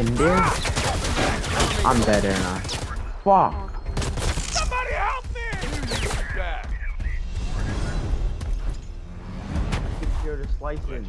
in there? I'm dead, ain't I? Fuck. Somebody help me! Secure the slicing.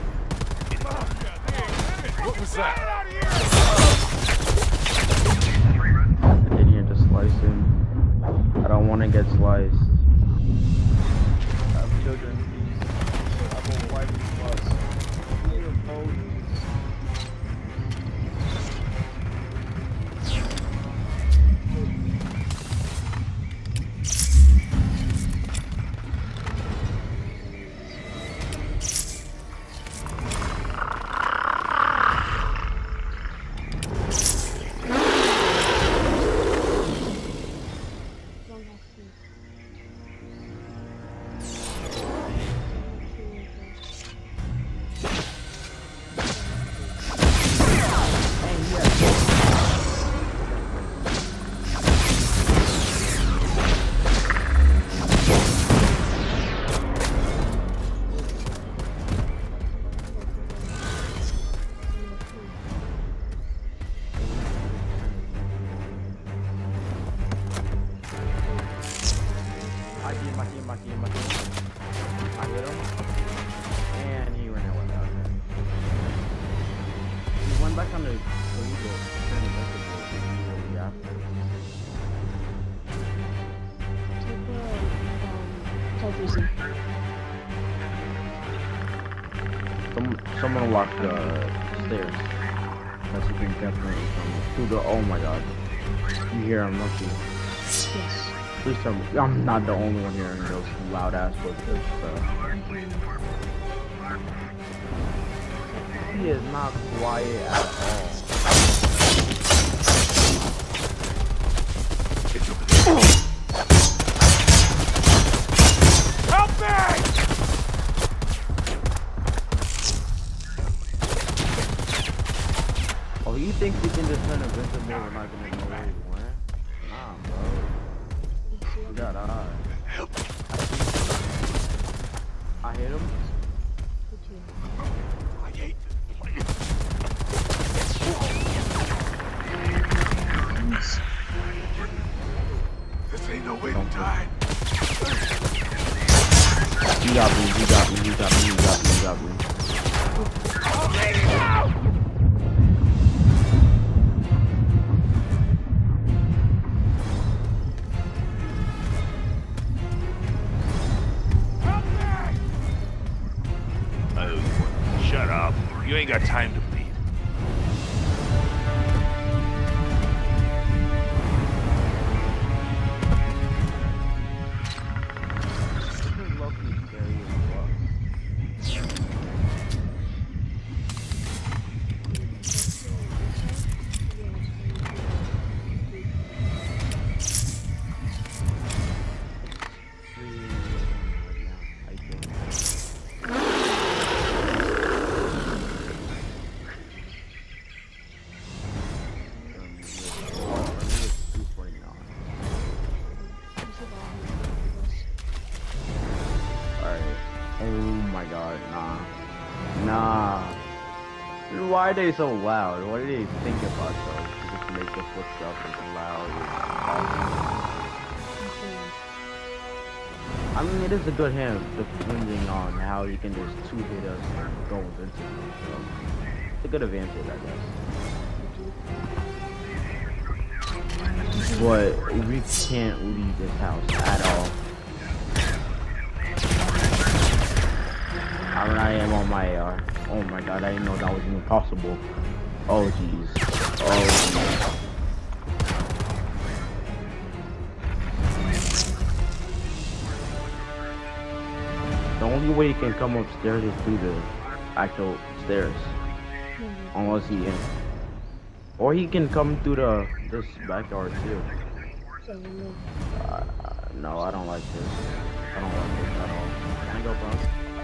What was that? In here to slicing. I don't want to get sliced. I have children. I have a wife plus. I hit him, and he ran away. He went back on the legal, turned invisible immediately after. Someone locked the stairs. That's a big definitely through the. Oh my god! You hear him, don't you? Yes. Please tell me I'm not the only one hearing those loud ass footsteps. He is not quiet at all. Help me! Oh, you think you can just turn invincible? We're not gonna know where he went? Nah, bro. You got eyes. I hit him. I hate this ain't no way to die. You got me, you got me, you got me, you got me, you got me. Shut up. You ain't got time to beat. Why are they so loud? What do they think about those? To just make the footsteps as loud as possible. I mean, it is a good hint depending on how you can just two-hit us and go invincible. So it's a good advantage, I guess. But we can't leave this house at all. I mean, I am on my AR. Oh my god, I didn't know that was even possible. Oh jeez. Oh jeez. The only way you can come upstairs is through the actual stairs. Unless he in. Or he can come through this backyard too. No, I don't like this. I don't like this at all. Can I go, bro?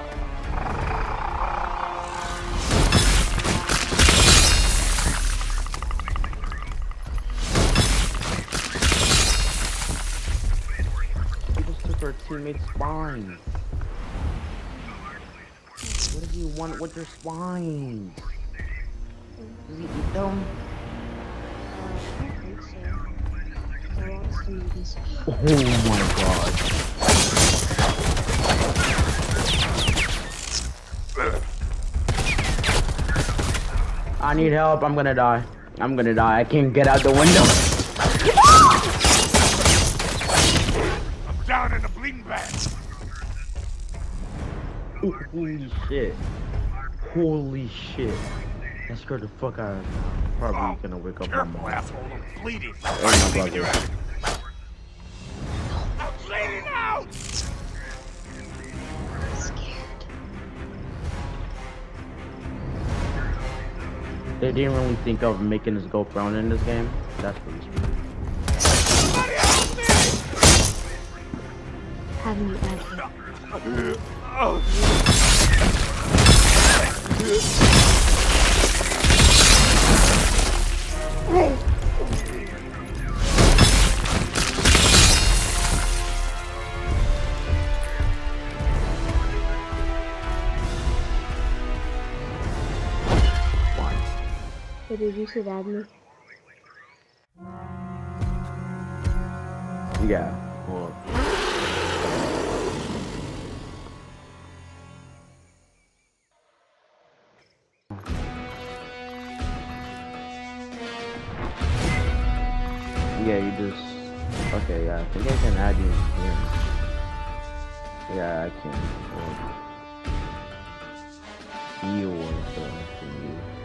Her teammate's spines. What do you want with your spines? Does he eat them? I don't think so. I want some of these. Oh my god. I need help. I'm gonna die. I'm gonna die. I can't get out the window. I'm down in the bleeding bag. Holy shit. Holy shit. That scared the fuck out of me. Probably gonna wake up my Careful, mom. asshole. I'm bleeding. Oh my Leaving you god. out. I'm bleeding out. I'm scared. They didn't really think of making us go prone in this game. That's pretty stupid. Somebody help me. Having you ever. Oh. So did you survive me? Yeah. Well. Yeah, you just. Okay, yeah, I think I can add you here. Yeah, I can. You or for you.